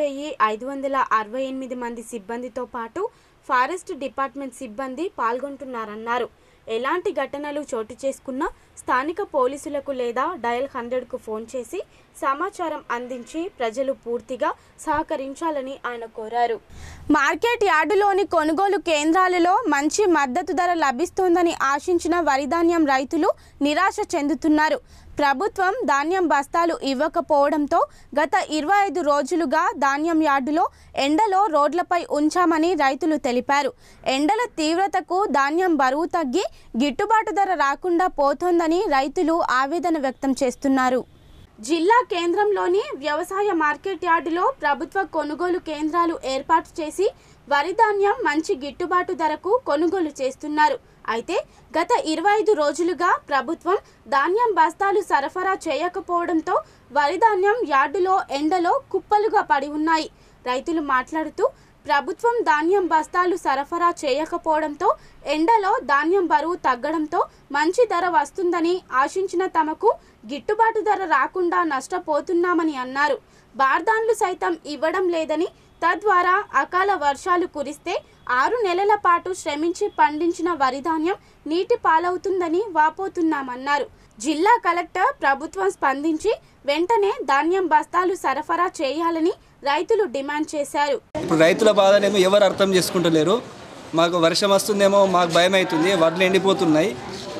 1568 మంది సిబ్బందితో పాటు ఫారెస్ట్ డిపార్ట్మెంట్ సిబ్బంది పాల్గొంటున్నారన్నారు. ఎలాంటి ఘటనలు చోటు చేసుకున్నా స్థానిక పోలీసులకు లేదా డయల్ 100కు ఫోన్ చేసి సమాచారం అందించి ప్రజలు పూర్తిగా సహకరించాలని ఆయన కోరారు. మార్కెట్ యార్డులోని కొనుగోలు కేంద్రాలలో మంచి మద్దతు ధర లభిస్తోందని ఆశించిన వరిధాన్యం రైతులు నిరాశ చెందుతున్నారు. ప్రభుత్వం ధాన్యం బస్తాలు ఇవ్వకపోవడంతో గత 25 రోజులుగా ధాన్యం యార్డులో ఎండలో రోడ్లపై ఉంచామని రైతులు తెలిపారు. ఎండల తీవ్రతకు ధాన్యం బరువు తగ్గి గిట్టుబాటు ధర రాకుండా పోతోందని రైతులు ఆవేదన వ్యక్తం చేస్తున్నారు. జిల్లా కేంద్రంలోని వ్యవసాయ మార్కెట్ యార్డులో ప్రభుత్వ కొనుగోలు కేంద్రాలు ఏర్పాటు చేసి వరి ధాన్యం మంచి గిట్టుబాటు ధరకు కొనుగోలు చేస్తున్నారు. అయితే గత 25 రోజులుగా ప్రభుత్వం ధాన్యం బస్తాలు సరఫరా చేయకపోవడంతో వరి ధాన్యం యార్డులో ఎండలో కుప్పలుగా పడి ఉన్నాయి. రైతులు మాట్లాడుతూ ప్రభుత్వం ధాన్యం బస్తాలు సరఫరా చేయకపోవడంతో ఎండలో ధాన్యం బరువు తగ్గడంతో మంచి ధర వస్తుందని ఆశించిన తమకు గిట్టుబాటు ధర రాకుండా నష్టపోతున్నామని అన్నారు. బార్దాన్లు సైతం ఇవ్వడం లేదని, తద్వారా అకాల వర్షాలు కురిస్తే 6 నెలల పాటు శ్రమించి పండించిన వరి ధాన్యం నీటి పాలవుతుందని వాపోతున్నామన్నారు. జిల్లా కలెక్టర్ ప్రభుత్వం స్పందించి వెంటనే ధాన్యం బస్తాలు సరఫరా చేయాలని రైతులు డిమాండ్ చేశారు. ఇప్పుడు రైతుల బాధనేమో ఎవరు అర్థం చేసుకుంటలేరు. మాకు వర్షం వస్తుందేమో మాకు భయం అవుతుంది, వడ్లు ఎండిపోతున్నాయి.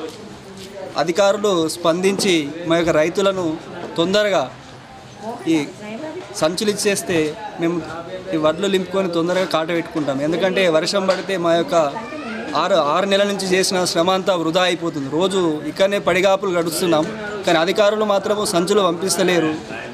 అధికారులు స్పందించి మా యొక్క రైతులను తొందరగా ఈ సంచులు ఇచ్చేస్తే మేము ఈ వడ్లు లింపుకొని తొందరగా కాట పెట్టుకుంటాం. ఎందుకంటే వర్షం పడితే మా యొక్క 6 నెలల నుంచి చేసిన శ్రమ అంతా వృధా అయిపోతుంది. రోజు ఇక్కడనే పడిగాపులు గడుస్తున్నాం, కానీ అధికారులు మాత్రము సంచులు పంపిస్తలేరు.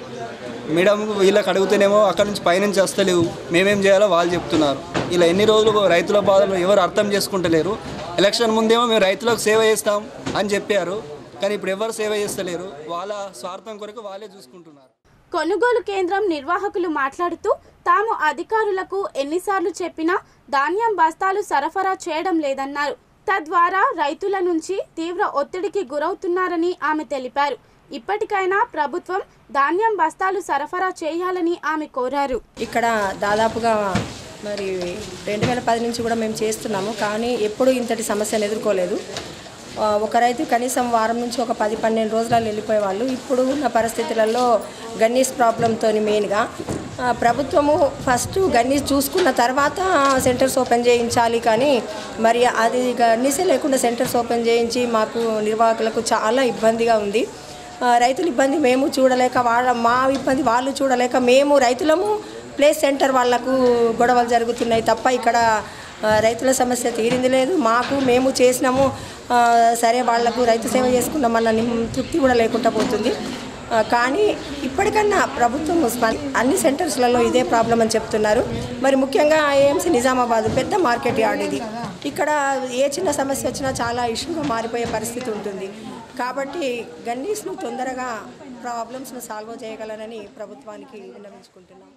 మేడం వీళ్ళకి అడిగితేనేమో అక్కడ నుంచి పైనుంచి వస్తలేవు, మేమేం చేయాలో వాళ్ళు చెప్తున్నారు. ఇలా ఎన్ని రోజులు రైతుల బాధలు ఎవరు అర్థం చేసుకుంటలేరు. ఎలక్షన్ ముందేమో మేము రైతులకు సేవ చేస్తాం అని చెప్పారు, కానీ ఇప్పుడు ఎవరు సేవ చేస్తలేరు. వాళ్ళ స్వార్థం కొరకు వాళ్ళే చూసుకుంటున్నారు. కొనుగోలు కేంద్రం నిర్వాహకులు మాట్లాడుతూ తాము అధికారులకు ఎన్నిసార్లు చెప్పినా ధాన్యం బస్తాలు సరఫరా చేయడం లేదన్నారు. తద్వారా రైతుల నుంచి తీవ్ర ఒత్తిడికి గురవుతున్నారని ఆమె తెలిపారు. ఇప్పటికైనా ప్రభుత్వం ధాన్యం బస్తాలు సరఫరా చేయాలని ఆమె కోరారు. ఇక్కడ దాదాపుగా మరి 2010 నుంచి కూడా మేము చేస్తున్నాము, కానీ ఎప్పుడూ ఇంతటి సమస్యను ఎదుర్కోలేదు. ఒక రైతు కనీసం వారం నుంచి ఒక 10-12 రోజులలో వెళ్ళిపోయేవాళ్ళు. ఇప్పుడు ఉన్న పరిస్థితులలో గన్నీస్ ప్రాబ్లంతో మెయిన్గా ప్రభుత్వము ఫస్ట్ గన్నీస్ చూసుకున్న తర్వాత సెంటర్స్ ఓపెన్ చేయించాలి, కానీ మరి అది గన్నీసే లేకుండా సెంటర్స్ ఓపెన్ చేయించి మాకు నిర్వాహకులకు చాలా ఇబ్బందిగా ఉంది. రైతుల ఇబ్బంది మేము చూడలేక మా ఇబ్బంది వాళ్ళు చూడలేక మేము రైతులము ప్లేస్ సెంటర్ వాళ్లకు గొడవలు జరుగుతున్నాయి తప్ప ఇక్కడ రైతుల సమస్య తీరింది లేదు. మేము చేసినాము సరే వాళ్లకు రైతు సేవ చేసుకున్నామన్న తృప్తి కూడా లేకుండా పోతుంది. కానీ ఇప్పటికన్నా ప్రభుత్వం అన్ని సెంటర్స్లలో ఇదే ప్రాబ్లం అని చెప్తున్నారు. మరి ముఖ్యంగా ఏఎంసీ నిజామాబాద్ పెద్ద మార్కెట్ యార్డ్ ఇది. ఇక్కడ ఏ చిన్న సమస్య వచ్చినా చాలా ఇష్యూగా మారిపోయే పరిస్థితి ఉంటుంది. కాబట్టి గన్నీస్ను తొందరగా ప్రాబ్లమ్స్ను సాల్వ్ చేయగలరని ప్రభుత్వానికి విన్నవించుకుంటున్నాం.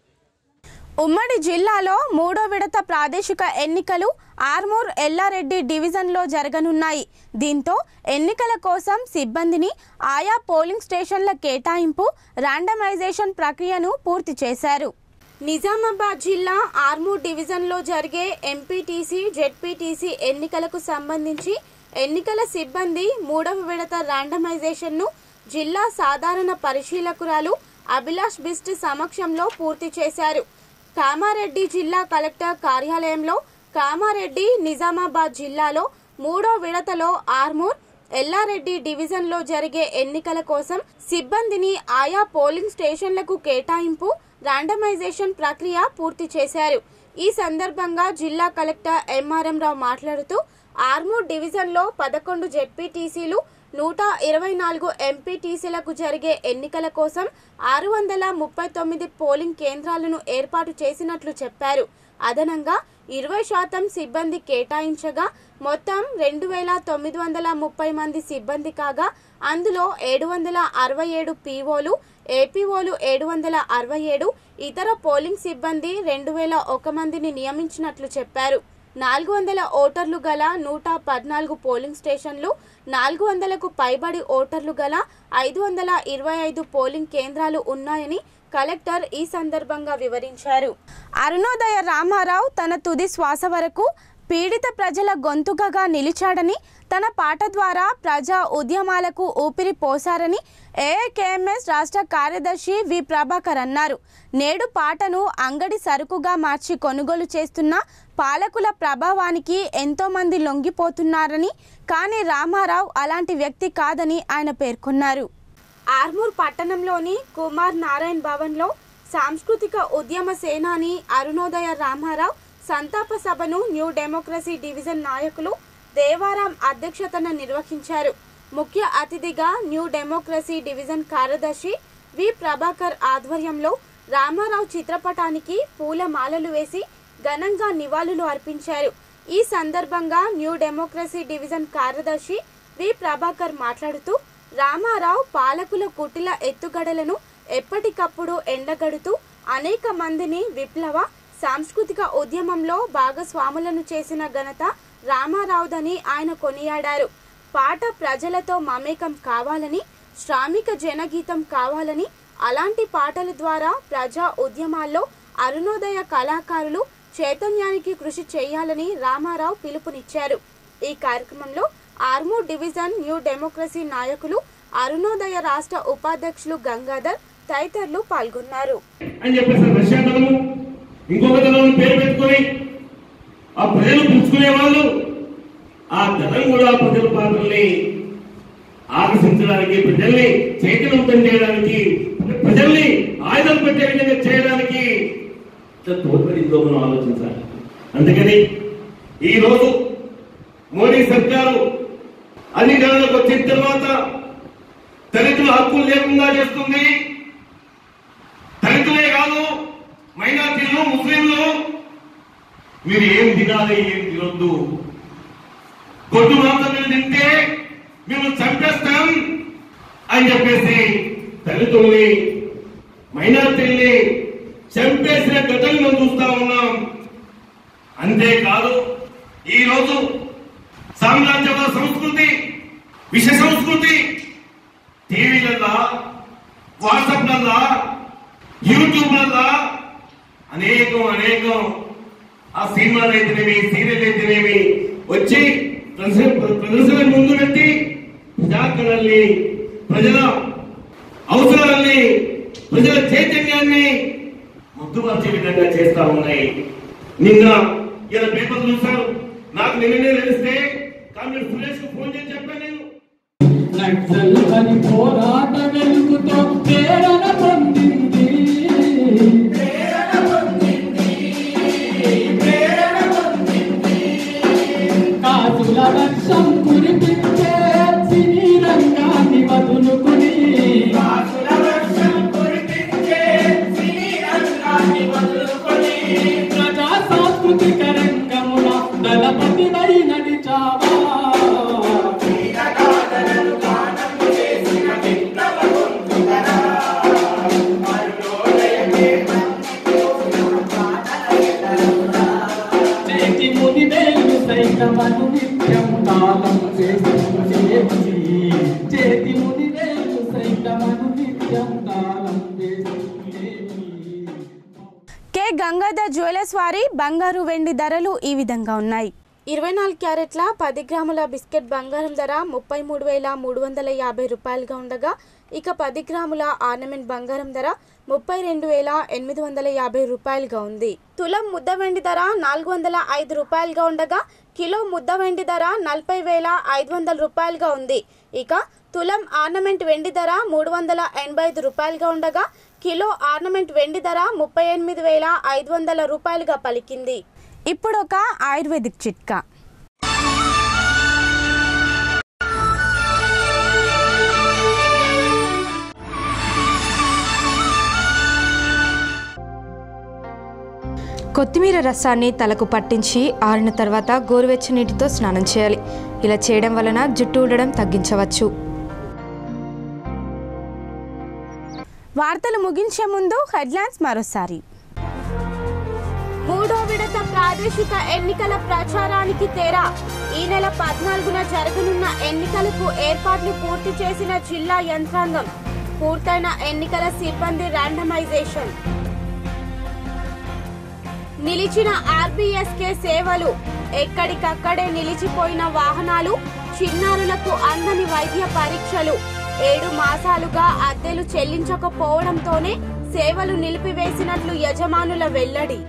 ఉమ్మడి జిల్లాలో 3వ విడత ప్రాదేశిక ఎన్నికలు ఆర్మూర్ ఎల్లారెడ్డి డివిజన్లో జరగనున్నాయి. దీంతో ఎన్నికల కోసం సిబ్బందిని ఆయా పోలింగ్ స్టేషన్ల కేటాయింపు ర్యాండమైజేషన్ ప్రక్రియను పూర్తి చేశారు. నిజామాబాద్ జిల్లా ఆర్మూర్ డివిజన్లో జరిగే ఎంపీటీసీ జెడ్పీటీసీ ఎన్నికలకు సంబంధించి ఎన్నికల సిబ్బంది 3వ విడత ర్యాండమైజేషన్ను జిల్లా సాధారణ పరిశీలకురాలు అభిలాష్ బిస్ట్ సమక్షంలో పూర్తి చేశారు. కామారెడ్డి జిల్లా కలెక్టర్ కార్యాలయంలో కామారెడ్డి నిజామాబాద్ జిల్లాలో 3వ విడతలో ఆర్మూర్ ఎల్లారెడ్డి డివిజన్లో జరిగే ఎన్నికల కోసం సిబ్బందిని ఆయా పోలింగ్ స్టేషన్లకు కేటాయింపు ర్యాండమైజేషన్ ప్రక్రియ పూర్తి చేశారు. ఈ సందర్భంగా జిల్లా కలెక్టర్ ఎంఆర్ఎం రావు మాట్లాడుతూ ఆర్మూర్ డివిజన్లో 11 జెడ్పీటీసీలు 124 ఎంపీటీసీలకు జరిగే ఎన్నికల కోసం 639 పోలింగ్ కేంద్రాలను ఏర్పాటు చేసినట్లు చెప్పారు. అదనంగా 20% సిబ్బంది కేటాయించగా మొత్తం 2930 మంది సిబ్బంది కాగా అందులో 767 పీఓలు, ఏపీఓలు 767, ఇతర పోలింగ్ సిబ్బంది 2001 మందిని నియమించినట్లు చెప్పారు. 400 ఓటర్లు గల 114 పోలింగ్ స్టేషన్లు, 400కు పైబడి ఓటర్లు గల 525 పోలింగ్ కేంద్రాలు ఉన్నాయని కలెక్టర్ ఈ సందర్భంగా వివరించారు. అరుణోదయ రామారావు తన తుది శ్వాస వరకు పీడిత ప్రజల గొంతుకగా నిలిచాడని, తన పాట ద్వారా ప్రజా ఉద్యమాలకు ఊపిరి పోశారని ఏఐకేఎంఎస్ రాష్ట్ర కార్యదర్శి వి ప్రభాకర్ అన్నారు. నేడు పాటను అంగడి సరుకుగా మార్చి కొనుగోలు చేస్తున్న పాలకుల ప్రభావానికి ఎంతో మంది లొంగిపోతున్నారని, కానీ రామారావు అలాంటి వ్యక్తి కాదని ఆయన పేర్కొన్నారు. ఆర్మూర్ పట్టణంలోని కుమార్ నారాయణ్ భవన్లో సాంస్కృతిక ఉద్యమ సేనాని అరుణోదయ రామారావు సంతాప సభను న్యూ డెమోక్రసీ డివిజన్ నాయకులు దేవారాం అధ్యక్షతన నిర్వహించారు. ముఖ్య అతిథిగా న్యూ డెమోక్రసీ డివిజన్ కార్యదర్శి వి ప్రభాకర్ ఆధ్వర్యంలో రామారావు చిత్రపటానికి పూలమాలలు వేసి ఘనంగా నివాళులు అర్పించారు. ఈ సందర్భంగా న్యూ డెమోక్రసీ డివిజన్ కార్యదర్శి వి ప్రభాకర్ మాట్లాడుతూ రామారావు పాలకుల కుటిల ఎత్తుగడలను ఎప్పటికప్పుడు ఎండగడుతూ అనేక మందిని విప్లవ సాంస్కృతిక ఉద్యమంలో భాగస్వాములను చేసిన ఘనత రామారావుదని ఆయన కొనియాడారు. పాట ప్రజలతో మమేకం కావాలని, శ్రామిక జనగీతం కావాలని, అలాంటి పాటల ద్వారా ప్రజా ఉద్యమాల్లో అరుణోదయ కళాకారులు చైతన్యానికి కృషి చేయాలని రామారావు పిలుపునిచ్చారు. ఈ కార్యక్రమంలో ఆర్మూర్ డివిజన్ న్యూ డెమోక్రసీ నాయకులు, అరుణోదయ రాష్ట్ర ఉపాధ్యక్షులు గంగాధర్ తదితరులు పాల్గొన్నారు. ఇంకొక దళం పేరు పెట్టుకొని ఆ ప్రజలు పుచ్చుకునే వాళ్ళు ఆ దళం కూడా ప్రజల పాత్రల్ని ఆకర్షించడానికి, ప్రజల్ని చైతన్యవంతం చేయడానికి, ప్రజల్ని ఆయుధం పెట్టే విధంగా చేయడానికి తోడ్పడిందో మనం ఆలోచించాలి. అందుకని ఈ రోజు మోడీ సర్కారు అధికారంలోకి వచ్చిన తర్వాత దళితుల హక్కులు లేకుండా చేస్తుంది. దళితులే కాదు, మైనార్టీలు, ముస్లింలు మీరు ఏం తినాలి, ఏం తినొద్దు, గొడ్డు మాంసం మీరు తింటే మేము చంపేస్తాం అని చెప్పేసి దళితుల్ని, మైనార్టీల్ని చంపేసిన ఘటనలు మనం చూస్తా ఉన్నాం. అంతేకాదు ఈరోజు సామ్రాజ్యవాద సంస్కృతి, విష సంస్కృతి టీవీలల్లా, వాట్సాప్లల్లా, యూట్యూబ్లల్లా అనేకం ఆ సినిమాలు అయితేనేమి, సీరియల్ అయితేనేమి వచ్చి ప్రదర్శన ముందు పెట్టి ప్రజాకళల్ని, ప్రజల అవసరాల్ని, ప్రజల చైతన్యాన్ని ముద్దుపరిచే విధంగా చేస్తా ఉన్నాయి. నిన్న ఇలా పేపర్ చూశారు, నాకు నిన్ననే తెలిస్తే కామ్రేడ్ సురేష్ కు ఫోన్ చేసి చెప్పాను. నేను నక్సల్ పని పోరాట వెలుగుతో ప్రేరణ పొందింది కాసుల వర్షం కురిపించే సినీ రంగాన్ని వదులుకుని ప్రజా సాంస్కృతిక రంగమున దళపతివై నడిచావా చేతి ముని వేలు సైతమను నిత్యం తాళం చేస్తుంది చేతి ముని వేలు సైతమను నిత్యం తాళం చేస్తుంది. కె గంగాధర్ జ్యువెలర్స్ వారి బంగారు వెండి ధరలు ఈ విధంగా ఉన్నాయి. 24 క్యారెట్ల 10 గ్రాముల బిస్కెట్ బంగారం ధర 33,350 రూపాయలుగా ఉండగా ఇక 10 గ్రాముల ఆర్నమెంట్ బంగారం ధర 32,850 రూపాయలుగా ఉంది. తులం ముద్ద వెండి ధర 405 రూపాయలుగా ఉండగా కిలో ముద్ద వెండి ధర 40,500 రూపాయలుగా ఉంది. ఇక తులం ఆర్నమెంట్ వెండి ధర 385 రూపాయలుగా ఉండగా కిలో ఆర్నమెంట్ వెండి ధర 38,500 రూపాయలుగా పలికింది. ఇప్పుడు ఒక ఆయుర్వేదిక్ చిట్కా. కొత్తిమీర రసాన్ని తలకు పట్టించి ఆరిన తర్వాత గోరువెచ్చని నీటితో స్నానం చేయాలి. ఇలా చేయడం వలన జుట్టు ఊడడం తగ్గించవచ్చు. వార్తలు ముగించే ముందు హెడ్లైన్స్ మరోసారి. మూడో విడత ప్రాదేశిక ఎన్నికల ప్రచారానికి తెర. ఈ నెల 14న జరగనున్న ఎన్నికలకు ఏర్పాట్లు పూర్తి చేసిన జిల్లా యంత్రాంగం. పూర్తయిన ఎన్నికల సిబ్బంది ర్యాండమైజేషన్. నిలిచిన ఆర్బీఎస్కే సేవలు. ఎక్కడికక్కడే నిలిచిపోయిన వాహనాలు, చిన్నారులకు అందని వైద్య పరీక్షలు. 7 మాసాలుగా అద్దెలు చెల్లించకపోవడంతోనే సేవలు నిలిపివేసినట్లు యజమానుల వెల్లడి.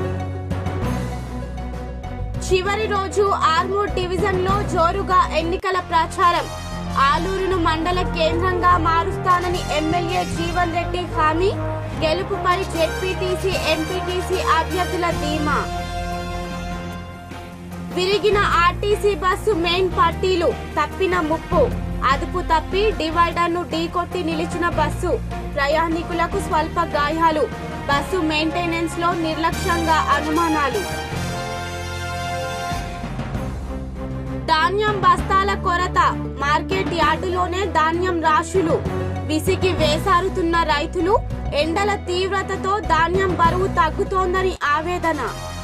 చివరి రోజు ఆర్మూర్ డివిజన్లో జోరుగా ఎన్నికల ప్రచారం. ఆలూరును మండల కేంద్రంగా మారుస్తానని ఎమ్మెల్యే జీవన్ రెడ్డి హామీ. గెలుపుపై జెడ్పీటీసీ, ఎంపీటీసీ అభ్యర్థుల ధీమా. విరిగిన ఆర్టీసీ బస్సు మెయిన్ పట్టీలు. తప్పిన ముప్పు. అదుపు తప్పి డివైడర్ను ఢీకొట్టి నిలిచిన బస్సు. ప్రయాణికులకు స్వల్ప గాయాలు. బస్సు మెయింటెనెన్స్ లో నిర్లక్ష్యంగా అనుమానాలు. ధాన్యం బస్తాల కొరత. మార్కెట్ యార్డులోనే ధాన్యం రాశులు. విసిగి వేసారుతున్న రైతులు. ఎండల తీవ్రతతో ధాన్యం బరువు తగ్గుతోందని ఆవేదన.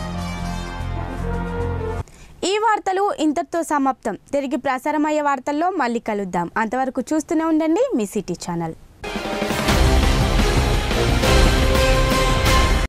ఈ వార్తలు ఇంతటితో సమాప్తం. తిరిగి ప్రసారమయ్యే వార్తల్లో మళ్ళీ కలుద్దాం. అంతవరకు చూస్తూనే ఉండండి మీ సిటీ ఛానల్.